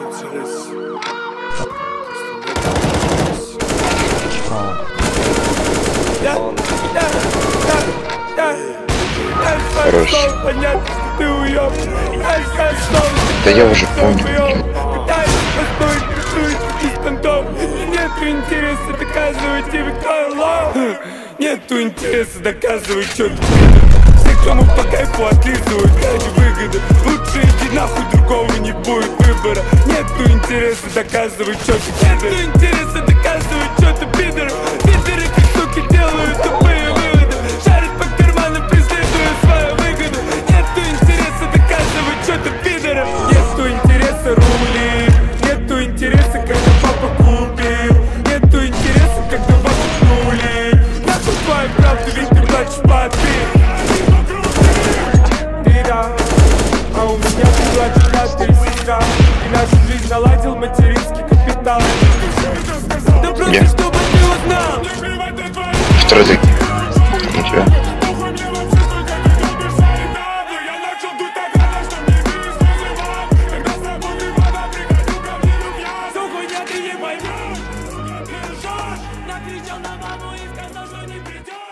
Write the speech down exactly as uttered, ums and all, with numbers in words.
Хорош. Да я уже понял. Нету интереса доказывать тебе кто. Нету интереса доказывать что-то. Все, кому по кайфу отлизывают ради выгоды. Лучше иди нахуй, другого не будет выбора. Нету интереса доказывать что-то. Нету интереса доказывать что-то, пидоры. Пидоры как суки делают тупые выводы. Шарят по карманам, преследуя свою выгоду. Нету интереса доказывать что-то, пидоры. Нету интереса рули. Нету интереса, когда папа купил. Нету интереса, когда папа пнули. Нахуй твою правду, ведь ты плачешь по ответ. Ты да, а у меня ты плачешь брат и сестра. И нашу жизнь наладил материнский капитал. Да просто Я. чтобы ты узнал. Второй ты. Ничего. Накричал на маму и сказал, что не придет.